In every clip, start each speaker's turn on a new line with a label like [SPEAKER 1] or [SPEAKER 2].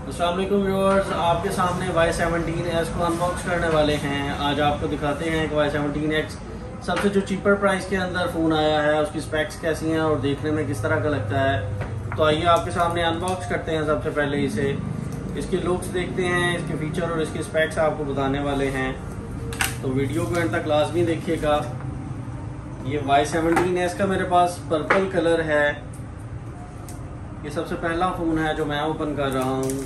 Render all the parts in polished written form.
[SPEAKER 1] अस्सलाम वालेकुम व्यूअर्स, आपके सामने Y17S को अनबॉक्स करने वाले हैं। आज आपको दिखाते हैं कि Y17X सबसे जो चीपर प्राइस के अंदर फ़ोन आया है उसकी स्पेक्स कैसी हैं और देखने में किस तरह का लगता है। तो आइए आपके सामने अनबॉक्स करते हैं। सबसे पहले इसे इसकी लुक्स देखते हैं, इसके फीचर और इसकी स्पेक्स आपको बताने वाले हैं। तो वीडियो को एंड तक लाजमी देखिएगा। ये Y17S का मेरे पास पर्पल कलर है। ये सबसे पहला फ़ोन है जो मैं ओपन कर रहा हूँ।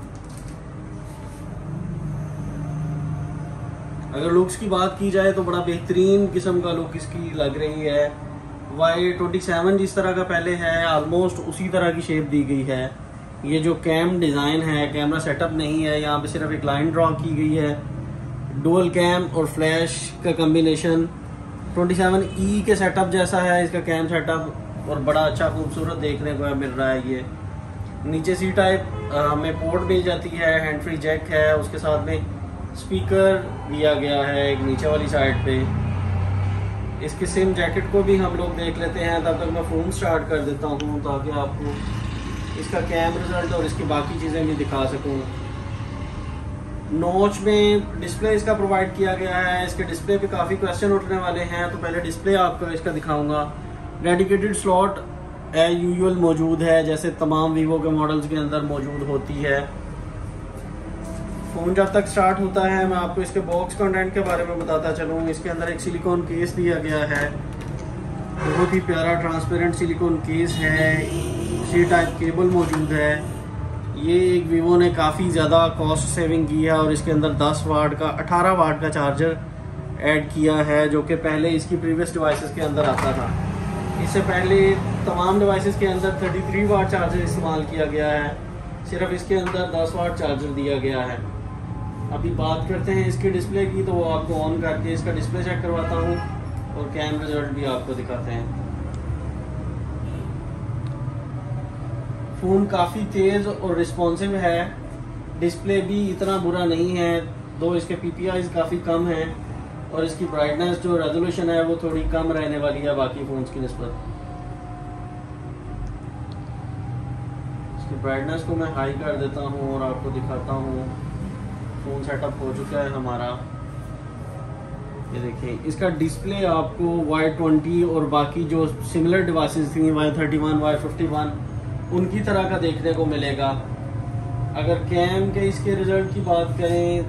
[SPEAKER 1] अगर लुक्स की बात की जाए तो बड़ा बेहतरीन किस्म का लुक इसकी लग रही है। Y27 जिस तरह का पहले है ऑलमोस्ट उसी तरह की शेप दी गई है। ये जो कैम डिज़ाइन है, कैमरा सेटअप नहीं है, यहाँ पे सिर्फ एक लाइन ड्रॉ की गई है। डुअल कैम और फ्लैश का कम्बिनेशन 27E के सेटअप जैसा है इसका कैम सेटअप, और बड़ा अच्छा खूबसूरत देखने को मिल रहा है। ये नीचे सी टाइप हमें पोर्ट मिल जाती है, हैंड फ्री जैक है, उसके साथ में स्पीकर दिया गया है एक नीचे वाली साइड पे। इसके सिम जैकेट को भी हम लोग देख लेते हैं। तब तक मैं फ़ोन स्टार्ट कर देता हूँ ताकि आपको इसका कैम रिजल्ट और इसकी बाकी चीज़ें भी दिखा सकूँ। नॉच में डिस्प्ले इसका प्रोवाइड किया गया है। इसके डिस्प्ले पे काफ़ी क्वेश्चन उठने वाले हैं, तो पहले डिस्प्ले आपको इसका दिखाऊंगा। डेडिकेटेड स्लॉट यूजुअल मौजूद है, जैसे तमाम वीवो के मॉडल्स के अंदर मौजूद होती है। फ़ोन जब तक स्टार्ट होता है मैं आपको इसके बॉक्स कंटेंट के बारे में बताता चलूँ। इसके अंदर एक सिलिकॉन केस दिया गया है, बहुत ही प्यारा ट्रांसपेरेंट सिलिकॉन केस है। सी टाइप केबल मौजूद है। ये एक वीवो ने काफ़ी ज़्यादा कॉस्ट सेविंग की है और इसके अंदर 10 वाट का 18 वाट का चार्जर ऐड किया है, जो कि पहले इसकी प्रीवियस डिवाइसेस के अंदर आता था। इससे पहले तमाम डिवाइसेस के अंदर 33 वाट चार्जर इस्तेमाल किया गया है, सिर्फ इसके अंदर 10 वाट चार्जर दिया गया है। अभी बात करते हैं इसके डिस्प्ले की, तो वो आपको ऑन करके इसका डिस्प्ले चेक करवाता हूँ और कैम रिजल्ट भी आपको दिखाते हैं। फ़ोन काफ़ी तेज़ और रिस्पॉन्सिव है। डिस्प्ले भी इतना बुरा नहीं है, दो इसके PPIs काफ़ी कम हैं और इसकी ब्राइटनेस जो रेजोल्यूशन है वो थोड़ी कम रहने वाली है बाकी फ़ोन्स की निस्बत। इसकी ब्राइटनेस को मैं हाई कर देता हूँ और आपको दिखाता हूँ। फ़ोन सेटअप हो चुका है हमारा। ये देखिए इसका डिस्प्ले आपको Y20 और बाकी जो सिमिलर डिवाइसेस थी Y31, Y51 उनकी तरह का देखने को मिलेगा। अगर कैम के इसके रिजल्ट की बात करें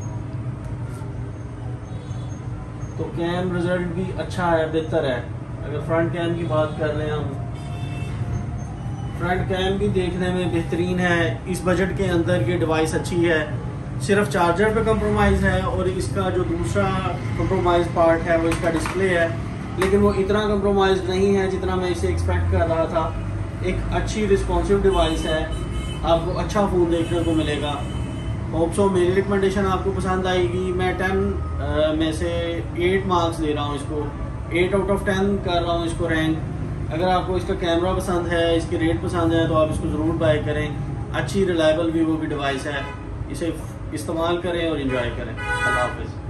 [SPEAKER 1] तो कैम रिजल्ट भी अच्छा है, बेहतर है। अगर फ्रंट कैम की बात कर रहे हैं हम, फ्रंट कैम भी देखने में बेहतरीन है। इस बजट के अंदर ये डिवाइस अच्छी है। सिर्फ चार्जर पे कंप्रोमाइज़ है और इसका जो दूसरा कंप्रोमाइज़ पार्ट है वो इसका डिस्प्ले है, लेकिन वो इतना कंप्रोमाइज़ नहीं है जितना मैं इसे एक्सपेक्ट कर रहा था। एक अच्छी रिस्पॉन्सिव डिवाइस है, आपको अच्छा फ़ोन देखने को मिलेगा। होप सो मेरी रिकमेंडेशन आपको पसंद आएगी। मैं 10 में से 8 मार्क्स दे रहा हूँ इसको, 8 आउट ऑफ 10 कर रहा हूँ इसको रैंक। अगर आपको इसका कैमरा पसंद है, इसके रेट पसंद है, तो आप इसको ज़रूर बाय करें। अच्छी रिलायबल वीवो की डिवाइस है, इसे इस्तेमाल करें और एंजॉय करें। अल्लाह हाफ़िज़।